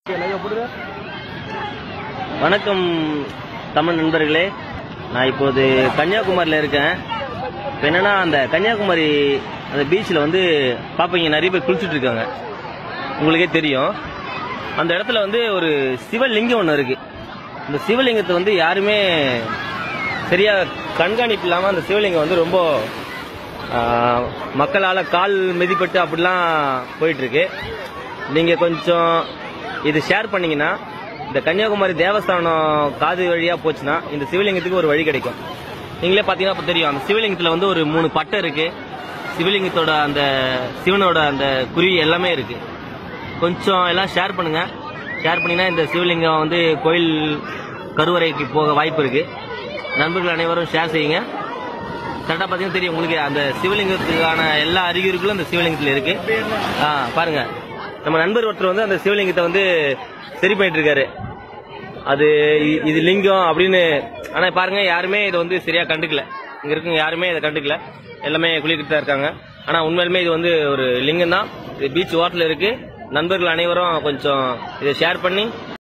வணக்கம் தமிழ் நண்பர்களே, நான் இப்போது கன்னியாகுமரியில் இருக்கேன். இப்போ என்னன்னா, அந்த கன்னியாகுமரி அந்த பீச்சில் வந்து பார்ப்பீங்க, நிறைய பேர் குளிச்சுட்டு இருக்காங்க. உங்களுக்கே தெரியும், அந்த இடத்துல வந்து ஒரு சிவலிங்கம் ஒன்று இருக்கு. இந்த சிவலிங்கத்தை வந்து யாருமே சரியா கண்காணிப்பு இல்லாமல் அந்த சிவலிங்கம் வந்து ரொம்ப மக்களால் கால் மிதிப்பட்டு அப்படிலாம் போயிட்டு இருக்கு. நீங்க கொஞ்சம் இது ஷேர் பண்ணீங்கன்னா, இந்த கன்னியாகுமரி தேவஸ்தானம் காது வழியா போச்சுன்னா இந்த சிவலிங்கத்துக்கு ஒரு வழி கிடைக்கும். நீங்களே பாத்தீங்கன்னா இப்ப தெரியும், அந்த சிவலிங்கத்துல வந்து ஒரு 3 பட்டை இருக்கு. சிவலிங்கத்தோட அந்த சிவனோட அந்த குருவி எல்லாமே இருக்கு. கொஞ்சம் எல்லாம் ஷேர் பண்ணுங்க. ஷேர் பண்ணீங்கன்னா இந்த சிவலிங்கம் வந்து கோயில் கருவறைக்கு போக வாய்ப்பு இருக்கு. நண்பர்கள் அனைவரும் ஷேர் செய்யுங்க. கரெக்டா பாத்தீங்கன்னா தெரியும் உங்களுக்கு, அந்த சிவலிங்கத்துக்கான எல்லா அறிகுறிகளும் அந்த சிவலிங்கத்துல இருக்கு. பாருங்க, நம்ம நண்பர் ஒருத்தர் வந்து அந்த சிவலிங்கத்தை வந்து சரி பண்ணிட்டு இருக்காரு. அது இது லிங்கம் அப்படின்னு. ஆனா பாருங்க, யாருமே இதை வந்து சரியா கண்டுக்கல. இங்க இருக்குங்க யாருமே இதை கண்டுக்கல. எல்லாமே குளிக்கிட்டு தான் இருக்காங்க. ஆனா உண்மையிலுமே இது வந்து ஒரு லிங்கம் தான். இது பீச் ஓரத்துல இருக்கு. நண்பர்கள் அனைவரும் கொஞ்சம் இதை ஷேர் பண்ணி